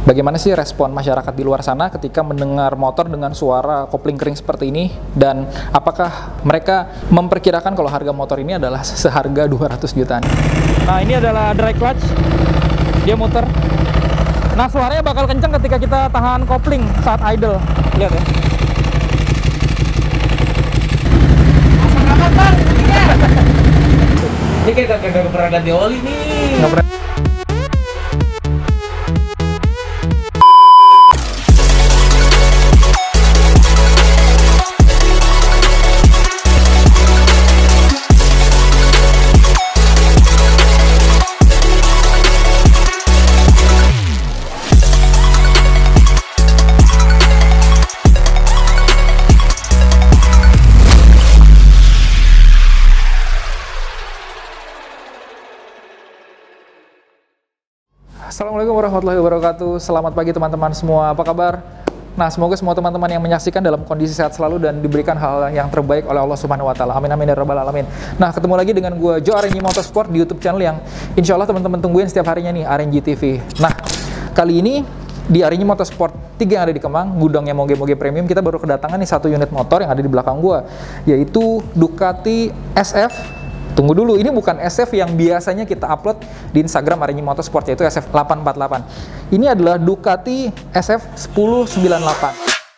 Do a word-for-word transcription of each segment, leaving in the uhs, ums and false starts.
Bagaimana sih respon masyarakat di luar sana ketika mendengar motor dengan suara kopling kering seperti ini, dan apakah mereka memperkirakan kalau harga motor ini adalah seharga dua ratus jutaan? Nah, ini adalah dry clutch, dia muter. Nah, suaranya bakal kenceng ketika kita tahan kopling saat idle. Lihat ya. Ini kayak kagak pernah ganti oli nih. Nggak pernah. Assalamualaikum warahmatullahi wabarakatuh. Selamat pagi teman-teman semua, apa kabar? Nah, semoga semua teman-teman yang menyaksikan dalam kondisi sehat selalu dan diberikan hal yang terbaik oleh Allah Subhanahu wa taala. Amin amin ya rabbal alamin. Nah, ketemu lagi dengan gue Joe R N G Motorsport di YouTube channel yang insya Allah teman-teman tungguin setiap harinya nih, R N G T V. Nah, kali ini di R N G Motorsport tiga yang ada di Kemang, gudangnya Moge Moge Premium, kita baru kedatangan nih satu unit motor yang ada di belakang gue, yaitu Ducati S F. Tunggu dulu, ini bukan S F yang biasanya kita upload di Instagram R N G Motorsport, yaitu S F delapan empat delapan. Ini adalah Ducati S F sepuluh sembilan delapan.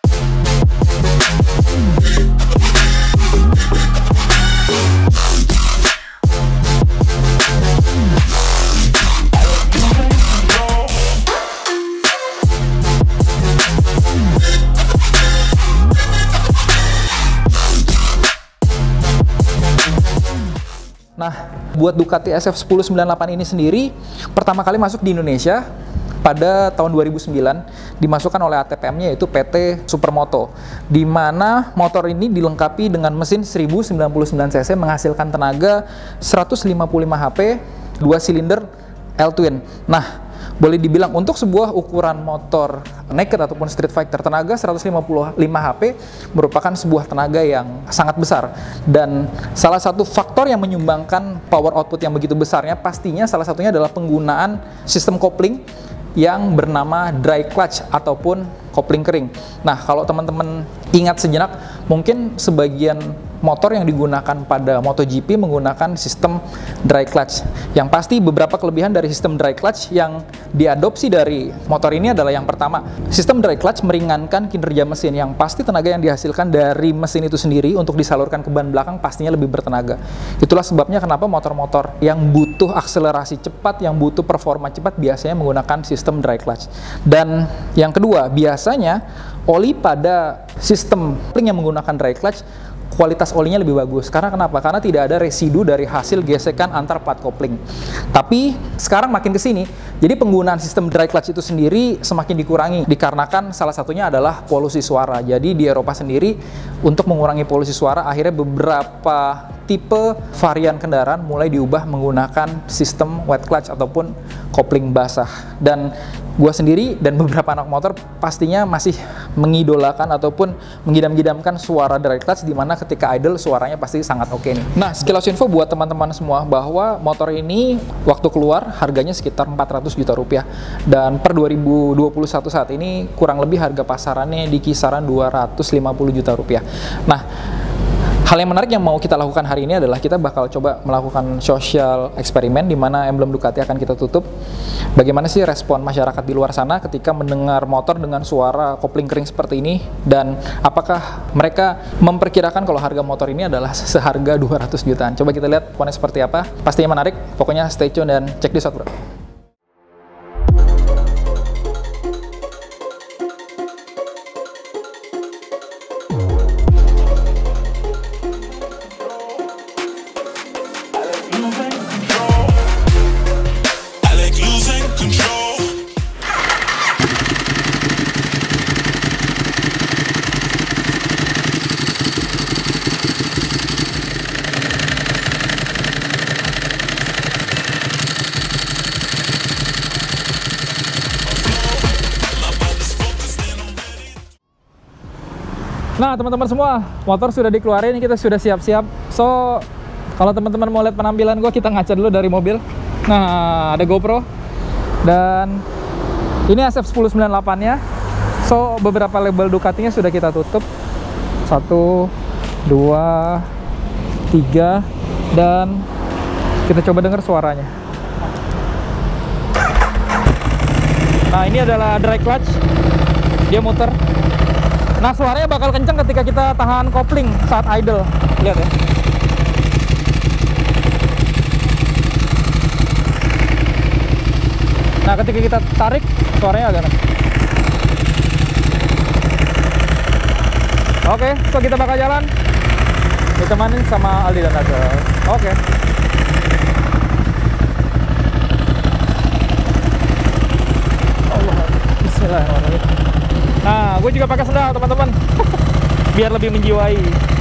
Nah, buat Ducati S F sepuluh sembilan delapan ini sendiri pertama kali masuk di Indonesia pada tahun dua ribu sembilan, dimasukkan oleh A T P M-nya yaitu P T Supermoto, di mana motor ini dilengkapi dengan mesin seribu sembilan puluh sembilan cc menghasilkan tenaga seratus lima puluh lima HP, dua silinder L-twin. Nah, boleh dibilang untuk sebuah ukuran motor naked ataupun street fighter, tenaga seratus lima puluh lima HP merupakan sebuah tenaga yang sangat besar, dan salah satu faktor yang menyumbangkan power output yang begitu besarnya pastinya salah satunya adalah penggunaan sistem kopling yang bernama dry clutch ataupun kopling kering. Nah, kalau teman-teman ingat sejenak, mungkin sebagian motor yang digunakan pada MotoGP menggunakan sistem dry clutch. Yang pasti beberapa kelebihan dari sistem dry clutch yang diadopsi dari motor ini adalah yang pertama, sistem dry clutch meringankan kinerja mesin. Yang pasti tenaga yang dihasilkan dari mesin itu sendiri untuk disalurkan ke ban belakang pastinya lebih bertenaga. Itulah sebabnya kenapa motor-motor yang butuh akselerasi cepat, yang butuh performa cepat biasanya menggunakan sistem dry clutch. Dan yang kedua, biasanya oli pada sistem kopling yang menggunakan dry clutch kualitas olinya lebih bagus. Karena kenapa? Karena tidak ada residu dari hasil gesekan antar plat kopling. Tapi sekarang makin ke sini, jadi penggunaan sistem dry clutch itu sendiri semakin dikurangi, dikarenakan salah satunya adalah polusi suara. Jadi di Eropa sendiri untuk mengurangi polusi suara, akhirnya beberapa tipe varian kendaraan mulai diubah menggunakan sistem wet clutch ataupun kopling basah. Dan gua sendiri dan beberapa anak motor pastinya masih mengidolakan ataupun mengidam-idamkan suara dry clutch, di mana ketika idle suaranya pasti sangat oke nih. Nah, sekilas info buat teman-teman semua bahwa motor ini waktu keluar harganya sekitar empat ratus juta rupiah, dan per dua ribu dua puluh satu saat ini kurang lebih harga pasarannya di kisaran dua ratus lima puluh juta rupiah. Nah, hal yang menarik yang mau kita lakukan hari ini adalah kita bakal coba melakukan social eksperimen di mana emblem Ducati akan kita tutup. Bagaimana sih respon masyarakat di luar sana ketika mendengar motor dengan suara kopling kering seperti ini, dan apakah mereka memperkirakan kalau harga motor ini adalah seharga dua ratus jutaan. Coba kita lihat responnya seperti apa. Pastinya menarik. Pokoknya stay tune dan check this out, bro. Nah, teman-teman semua, motor sudah dikeluarin, kita sudah siap-siap. So, kalau teman-teman mau lihat penampilan gue, kita ngaca dulu dari mobil. Nah, ada GoPro. Dan Ini S F sepuluh sembilan delapan nya. So, beberapa label Ducatinya sudah kita tutup. Satu, dua, tiga, dan kita coba dengar suaranya. Nah, ini adalah dry clutch. Dia muter. Nah, suaranya bakal kenceng ketika kita tahan kopling saat idle. Lihat ya. Nah, ketika kita tarik, suaranya agak kenceng. Oke, so kita bakal jalan. Ditemanin sama Aldi dan Naga. Oke. Allah, bismillahirrahmanirrahim. Nah, gue juga pakai sendal, teman-teman. Biar lebih menjiwai.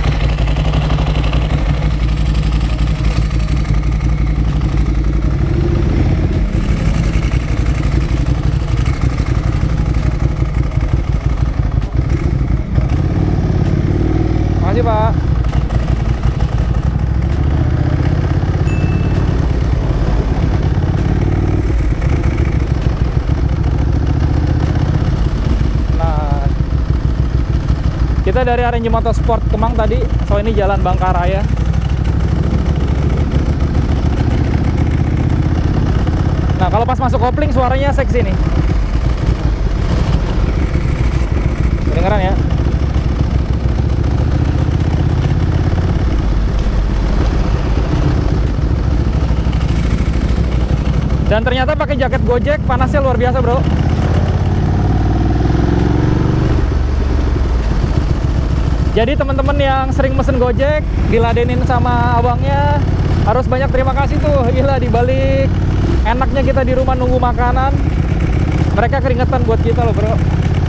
Makasih, Pak. Kita dari R N J Motorsport Kemang tadi, so ini Jalan Bangkaraya. Nah, kalau pas masuk kopling suaranya seksi nih. Kedengeran ya? Dan ternyata pakai jaket Gojek panasnya luar biasa, bro. Jadi teman-teman yang sering mesen Gojek, diladenin sama abangnya, harus banyak terima kasih tuh. Gila, dibalik enaknya kita di rumah nunggu makanan, mereka keringetan buat kita loh, bro.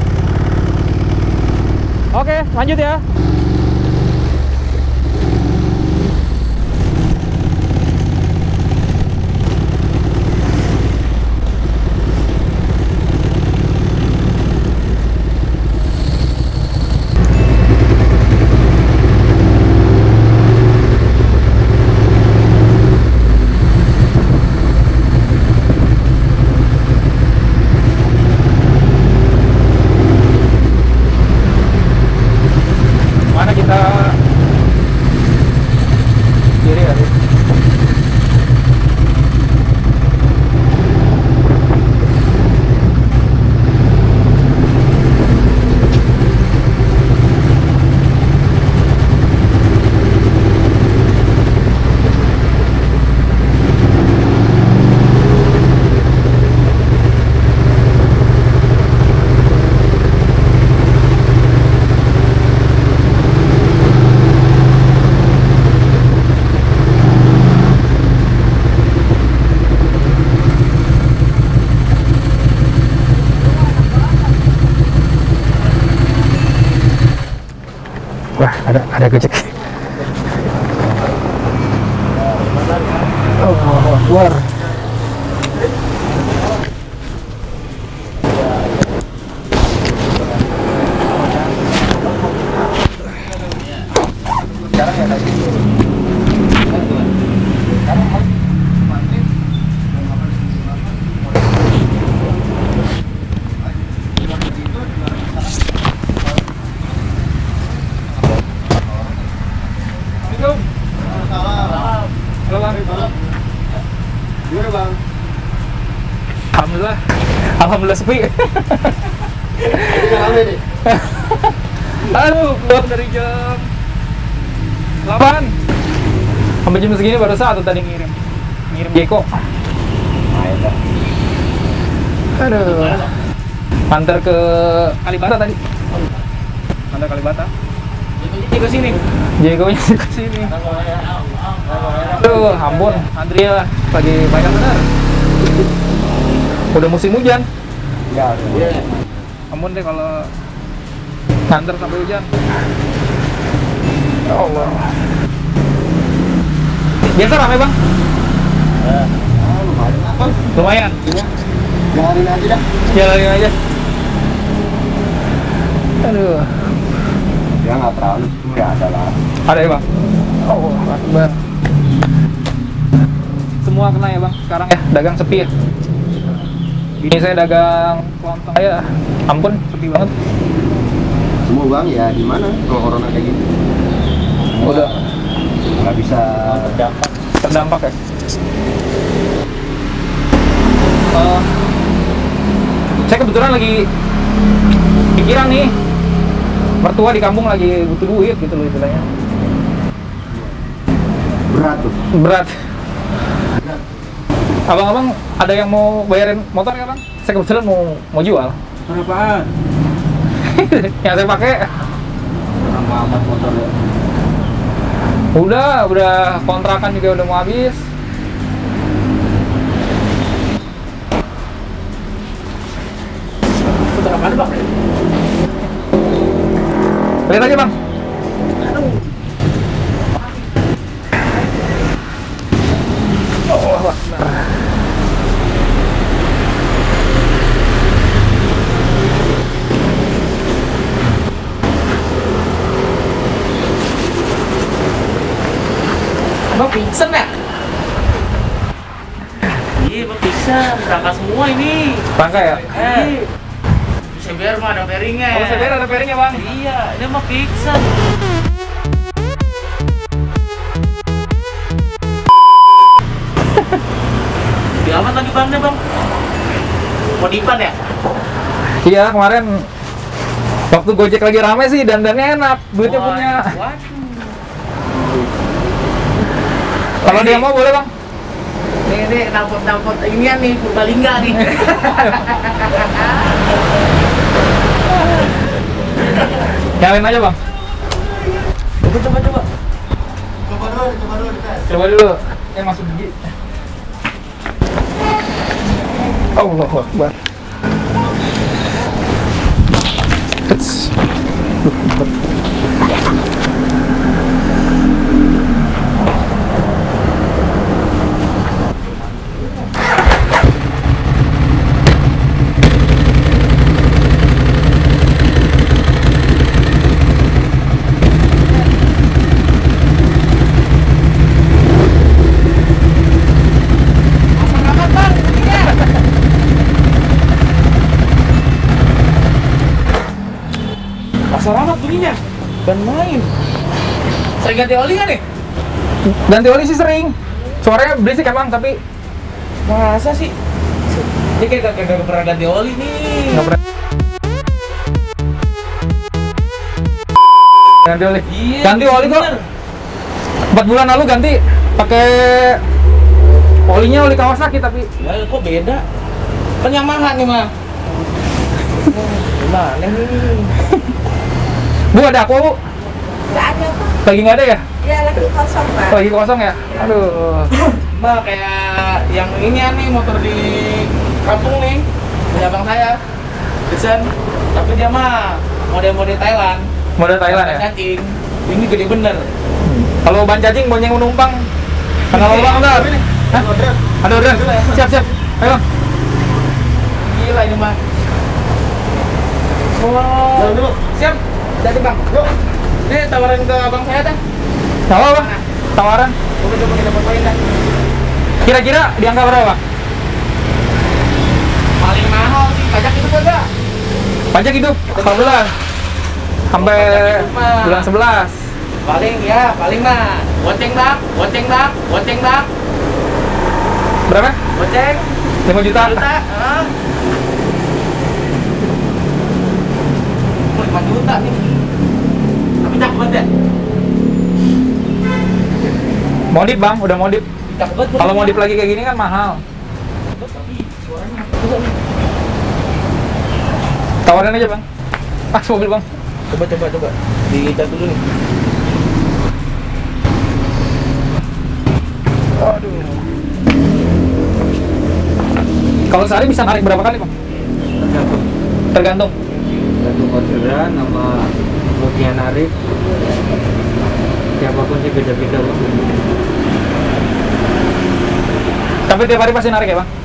Oke, lanjut ya. Wah, ada ada Gojek. Oh, luar. Gimana, Bang? Alhamdulillah. Alhamdulillah sepi. Rame nih. Aduh, keluar dari jam delapan sampai jam segini baru satu tadi ngirim. Ngirim Jeko. Aduh. Antar ke Kalibata tadi. Antar Kalibata. Jeko ke sini. Jekonya ke sini. Aduh, ampun, antri lah. Lagi banyak benar. Udah musim hujan. Ya, iya. Ampun deh kalau nganter sampai hujan. Ya Allah. Biasa rame, Bang? Eh, lumayan. Lumayan. Iya. Jalanin aja dah. Jalanin aja. Aduh. Ya nggak terlalu, cuma ya ada lah. Ada ya, Bang? Oh, Akbar. Semua kena ya, Bang? Sekarang ya, dagang sepi ya? Ini saya dagang kelontong ya. Ampun, sepi banget. Semua bang ya gimana kalau corona kayak gini? Udah Nggak bisa terdampak. Terdampak ya. Uh, saya kebetulan lagi pikiran nih, mertua di kampung lagi butuh duit gitu loh istilahnya. berat tuh. Berat. Abang-abang ada yang mau bayarin motor ya bang? Saya kebetulan mau mau jual. Apaan? Yang saya pakai. Lama amat motor ya. Udah, udah kontrakan juga udah mau habis. Motor apaan bang? Lihat aja bang. Oh, Bang pingsan ya? Iya bang pingsan, berangkat semua ini. Bangka ya? Eh, bisa biar mah ada pairingnya. Kalau saya biar ada pairingnya bang. Iya, ini mah pingsan. Di amat lagi bangnya bang. Modipan ya? Iya kemarin waktu Gojek lagi rame sih dandannya enak, duitnya Wah, punya. Waduh. Kalau dia mau boleh bang. Nih nih nampot-nampot inian nih Purbalingga nih. Nyalain aja bang. Coba coba coba. Coba dulu, coba dulu dites. Coba dulu. Yang masuk gigi. Allahu Akbar. It's... Pasar amat bunyinya. Dan main. Sering ganti oli nggak nih? Ganti oli sih sering. Suaranya berisik emang tapi Masa sih? Dia kayak gak, gak pernah ganti oli nih. nggak pernah ganti oli. Iya, Ganti oli kok. bener. Empat bulan lalu ganti pakai olinya oli Kawasaki tapi Ya kok beda? Kan Yamaha nih mah. Gimana nih? Bu ada aku bu? Nggak ada Pak. Lagi nggak ada ya? Ya lagi kosong Pak. Lagi kosong ya? Aduh. Mbak kayak yang ini nih motor di kampung nih punya bang saya desain tapi dia mah model-model Thailand Model Thailand ya? cacing ini gede bener. Kalau ban cacing bonceng penumpang. Kenal bang bentar. Hah? Ada order. Siap siap. Ayo bang. Gila ini mah. Jalan Oh dulu. siap jadi bang Yuk. ini tawaran ke abang saya dah. Nggak apa bang? Tawaran. Coba coba kita fotoin dah. Kira-kira di angka berapa? Paling mahal sih pajak itu kagak. Pajak hidup empat bulan sampai Pajak hidup mah. bulan sebelas. Paling ya paling mah goceng bang goceng bang goceng bang Berapa? goceng lima juta. juta ah. Oh, lima juta nih tapi cakep banget ya Modif bang, udah modif. cakep banget Kalau modif lagi kayak gini kan mahal. tapi suaranya juga nih. Tawarin aja bang. Ah mobil bang. coba coba coba dicat dulu nih Aduh. Kalau sehari bisa narik berapa kali bang? Tergantung. Tergantung. Tergantung orderan sama moodnya narik. Siapapun sih beda-beda bang. Tapi tiap hari pasti narik ya bang?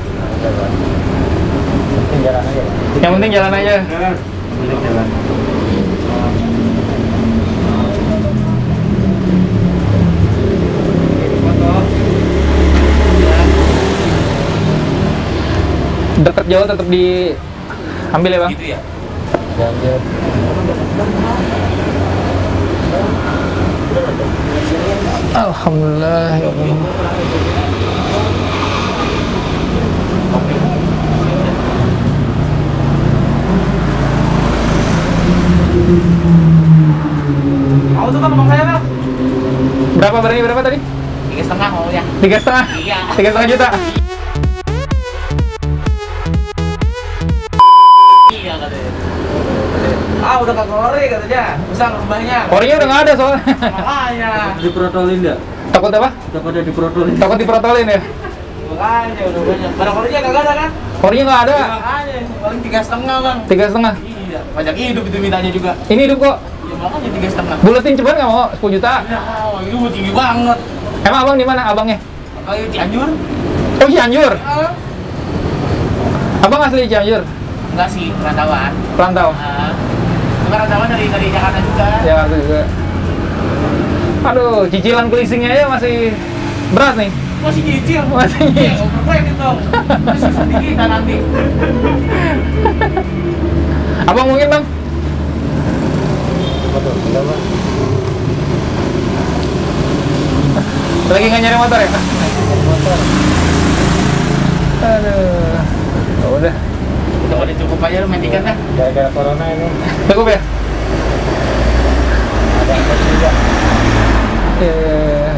Penting jalan aja bang. Yang penting jalan aja. Penting jalan. Dekat jauh tetap diambil ya bang? Gitu ya. Alhamdulillah ya Allah. Mau tuh kan abang saya bang? Berapa berani berapa tadi? Tiga setengah mau ya? Tiga setengah? Iya. Tiga setengah juta? Iya katanya. Ah udah kagak ori katanya. Bisa rumahnya. Orinya udah nggak ada soalnya. Makanya. Diprotolin nggak? Takut apa? Udah pada diprotolin. Takut diprotolin ya? Makanya udah banyak. Barang orinya kagak ada kan? Orinya nggak ada? Makanya paling tiga setengah bang. Tiga setengah? Iya. Pajak hidup itu mintanya juga. Ini hidup kok? Ya makanya tiga setengah. Buletin cepat nggak mau? sepuluh juta? Ya, oh, itu tinggi banget. Emang abang di mana abangnya? Kayak Cianjur. Oh Cianjur? Ah. Abang asli Cianjur? Enggak sih, perantauan. Perantau? Ah. Perantauan dari dari Jakarta juga. Jakarta juga. Aduh, cicilan leasingnya aja masih berat nih. Masih nyicil. Masih nyicil. Iya, overpayment dong. Masih sedikit kan nanti. Abang mungkin bang? Lagi nggak nyari motor ya? Motor. Aduh, oh, udah. Udah udah cukup aja lu main tiket dah. Gara-gara corona ini Cukup ya? ada apa juga. Eh.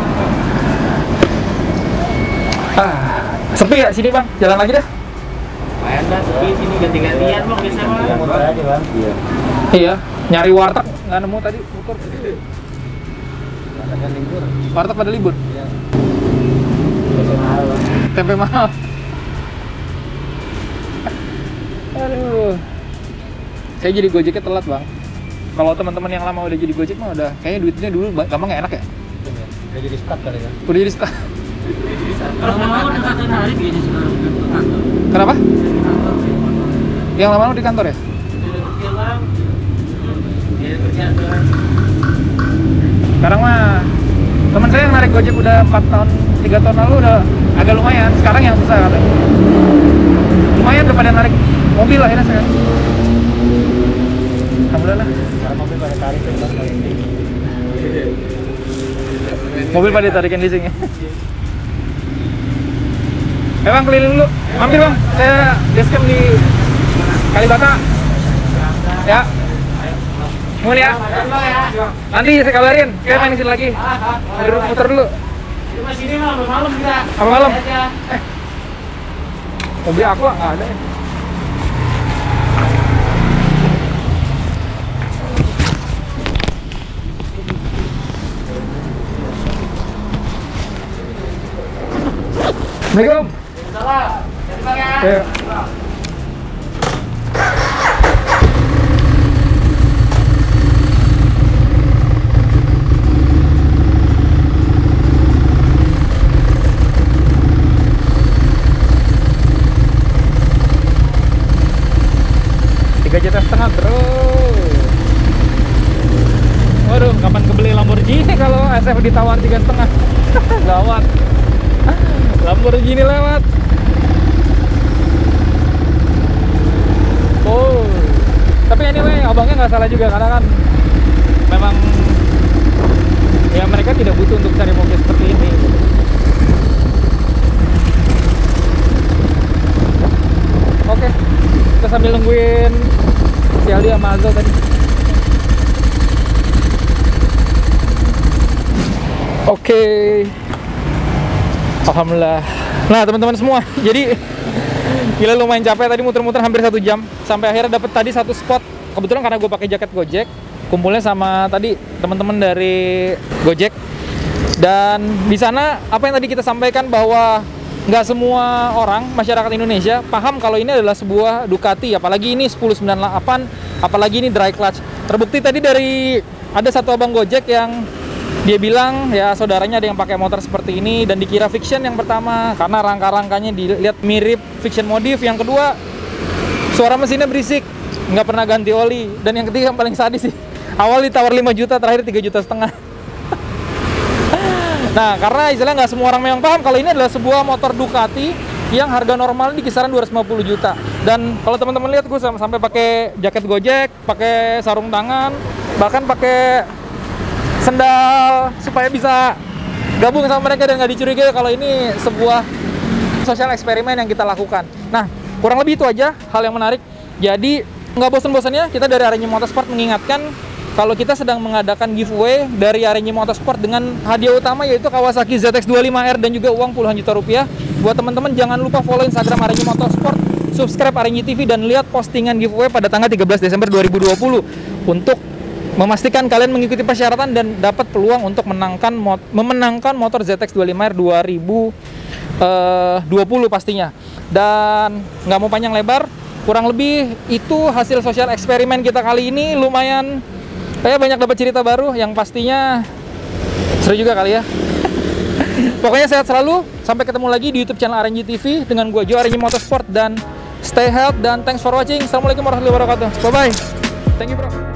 Ah, sepi ya sini bang? Jalan lagi dah? Main dah sepi sini ganti-gantian bang biasa mah. Yang motor aja bang. Iya. Iya, nyari warteg nggak nemu tadi ukur. Katanya libur. Warteg pada libur. Iya. Biasa mahal bang. Tempe mahal. Aduh. Saya jadi Gojeknya telat, Bang. Kalau teman-teman yang lama udah jadi Gojek mah udah kayaknya duitnya dulu gampang nggak enak ya? Udah jadi stuck kali ya. Udah jadi stuck. Kalau mau dekatin hari kayaknya sekarang ke kantor. Kenapa? Yang lama di kantor ya? Iya bang. Iya kerja tuh. Sekarang mah teman saya yang narik Gojek udah empat tahun, tiga tahun lalu udah agak lumayan. Sekarang yang susah katanya. Lumayan udah pada narik mobil akhirnya saya. Alhamdulillah. Sekarang mobil pada tarik ya bang. Mobil pada ditarikin leasingnya. Eh bang, keliling dulu. Mampir bang, saya basecamp di Kalibata. Ya. Mohon ya. Nanti saya kabarin. Saya main sini lagi. Muter, muter dulu. Di sini mah malam kita. Apa malam? Aja. Eh. Mobil aku nggak ada. Assalamualaikum. Salah. Jadi bang ya. Ya. Tiga juta setengah bro. Waduh, kapan kebeli Lamborghini kalau S F ditawar tiga setengah? Gawat. Lamborghini lewat. Oh, tapi anyway abangnya nggak salah juga karena kan memang ya mereka tidak butuh untuk cari mobil seperti ini. Oke, kita sambil nungguin si Aldi sama Azal tadi. Oke, alhamdulillah. Nah teman-teman semua, jadi gila lumayan capek tadi muter-muter hampir satu jam sampai akhirnya dapet tadi satu spot. Kebetulan karena gue pakai jaket Gojek, kumpulnya sama tadi teman-teman dari Gojek. Dan di sana apa yang tadi kita sampaikan bahwa nggak semua orang masyarakat Indonesia paham kalau ini adalah sebuah Ducati, apalagi ini sepuluh sembilan delapan, apalagi ini dry clutch. Terbukti tadi dari ada satu abang Gojek yang dia bilang ya saudaranya ada yang pakai motor seperti ini dan dikira fiction yang pertama karena rangka-rangkanya dilihat mirip fiction modif. Yang kedua, suara mesinnya berisik, nggak pernah ganti oli. Dan yang ketiga yang paling sadis sih, awal ditawar lima juta, terakhir tiga juta setengah. Nah, karena istilah nggak semua orang memang paham kalau ini adalah sebuah motor Ducati yang harga normal di kisaran dua ratus lima puluh juta. Dan kalau teman-teman lihat, gue sampai pakai jaket Gojek, pakai sarung tangan, bahkan pakai sendal supaya bisa gabung sama mereka dan nggak dicurigai kalau ini sebuah sosial eksperimen yang kita lakukan. Nah, kurang lebih itu aja hal yang menarik. Jadi nggak bosan-bosannya kita dari Arenji Motorsport mengingatkan kalau kita sedang mengadakan giveaway dari Arenji Motorsport dengan hadiah utama yaitu Kawasaki Z X dua puluh lima R dan juga uang puluhan juta rupiah. Buat teman-teman jangan lupa follow Instagram Arenji Motorsport, subscribe Arenji T V dan lihat postingan giveaway pada tanggal tiga belas Desember dua ribu dua puluh untuk memastikan kalian mengikuti persyaratan dan dapat peluang untuk menangkan mot memenangkan motor Z X dua puluh lima R dua ribu dua puluh pastinya. Dan nggak mau panjang lebar, kurang lebih itu hasil sosial eksperimen kita kali ini. Lumayan kayak banyak dapat cerita baru yang pastinya seru juga kali ya. Pokoknya sehat selalu, sampai ketemu lagi di YouTube channel Arenji T V dengan gue Jo Arenji Motorsport, dan stay healthy dan thanks for watching. Assalamualaikum warahmatullahi wabarakatuh. Bye bye. Thank you bro.